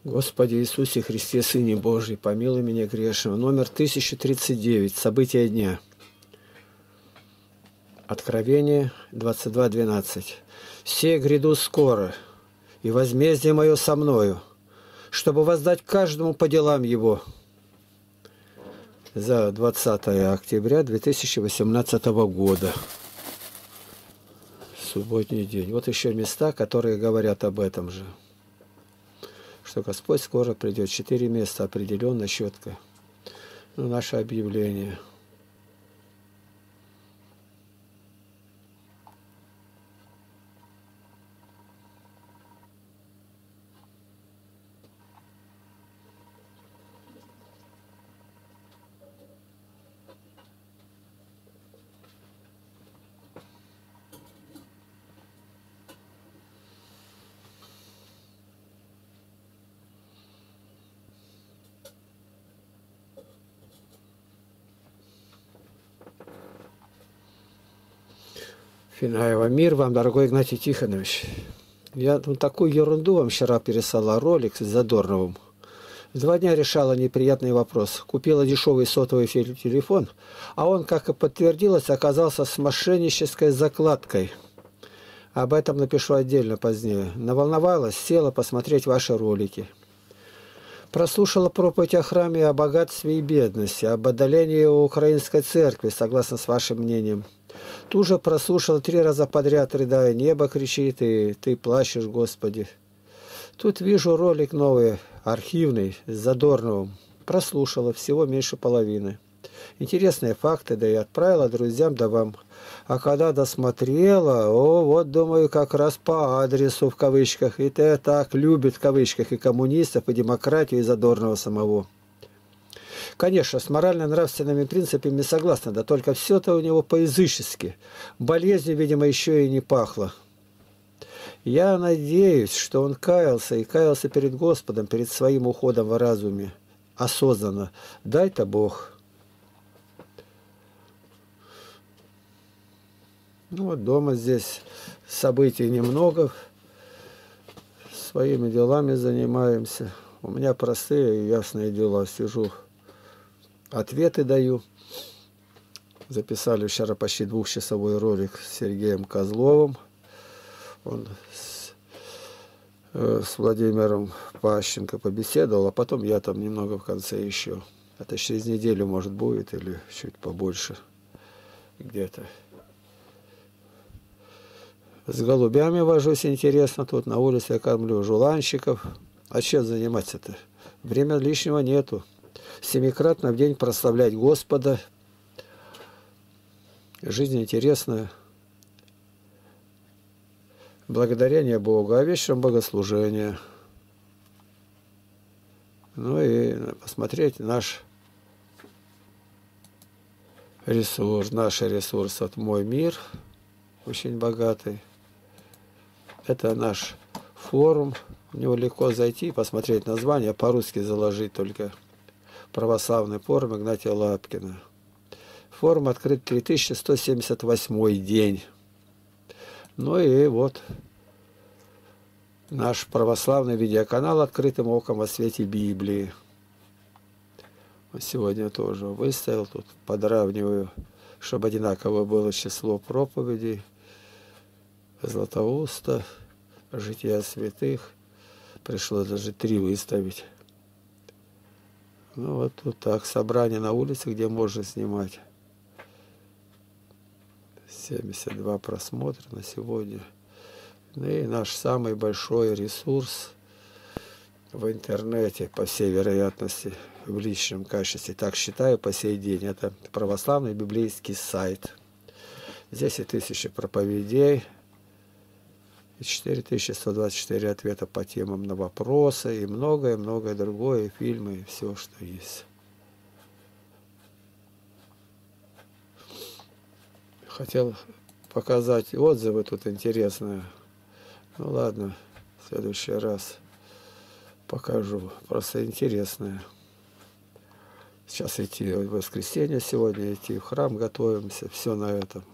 Господи Иисусе Христе, Сыне Божий, помилуй меня грешного. Номер 1039. События дня. Откровение 22:12. «Се гряду скоро, и возмездие мое со мною, чтобы воздать каждому по делам его». За 20 октября 2018 года. Субботний день. Вот еще места, которые говорят об этом же. Что Господь скоро придет. 4 места определенно, четко. Ну, наше объявление. Финаева. Мир вам, дорогой Игнатий Тихонович. Я такую ерунду вам вчера переслала, ролик с Задорновым. 2 дня решала неприятный вопрос. Купила дешевый сотовый телефон, а он, как и подтвердилось, оказался с мошеннической закладкой. Об этом напишу отдельно позднее. Наволновалась, села посмотреть ваши ролики. Прослушала проповедь о храме, о богатстве и бедности, об отдалении украинской церкви, согласно с вашим мнением. Тут же прослушала 3 раза подряд, рыдая, небо кричит, и ты плачешь, Господи. Тут вижу ролик новый, архивный, с Задорновым. Прослушала, всего меньше половины. Интересные факты, да и отправила друзьям, да вам. А когда досмотрела, вот думаю, как раз по адресу, в кавычках. И ты так любит, в кавычках, и коммунистов, и демократию, и Задорнова самого. Конечно, с морально-нравственными принципами согласна, да только все-то у него по-язычески. Болезнью, видимо, еще и не пахло. Я надеюсь, что он каялся, и каялся перед Господом, перед своим уходом в разуме. Осознанно. Дай-то Бог. Ну вот дома здесь событий немного. Своими делами занимаемся. У меня простые и ясные дела. Сижу, ответы даю. Записали вчера почти 2-часовой ролик с Сергеем Козловым. Он с Владимиром Пащенко побеседовал, а потом я там немного в конце еще. Это через неделю, может, будет, или чуть побольше где-то. С голубями вожусь, интересно. Тут на улице я кормлю жуланщиков. А чем заниматься-то? Времени лишнего нету. 7-кратно в день прославлять Господа. Жизнь интересная. Благодарение Богу. А вечером богослужение. Ну и посмотреть наш ресурс от «Мой мир». Очень богатый. Это наш форум. В него легко зайти, посмотреть название, по-русски заложить только. Православный форум Игнатия Лапкина. Форум открыт 3178 день. Ну и вот наш православный видеоканал «Открытым оком во свете Библии». Сегодня тоже выставил, тут подравниваю, чтобы одинаково было число проповедей. Златоуста, жития святых. Пришлось даже 3 выставить. Ну вот тут так, собрание на улице, где можно снимать. 72 просмотра на сегодня. Ну и наш самый большой ресурс в интернете, по всей вероятности, в личном качестве. Так считаю по сей день. Это православный библейский сайт. Здесь и 1000 проповедей, и 4124 ответа по темам на вопросы, и многое-многое другое, и фильмы, и все, что есть. Хотел показать отзывы тут интересные. Ну ладно, в следующий раз покажу. Просто интересное. Сейчас идти в воскресенье сегодня, идти в храм, готовимся. Все на этом.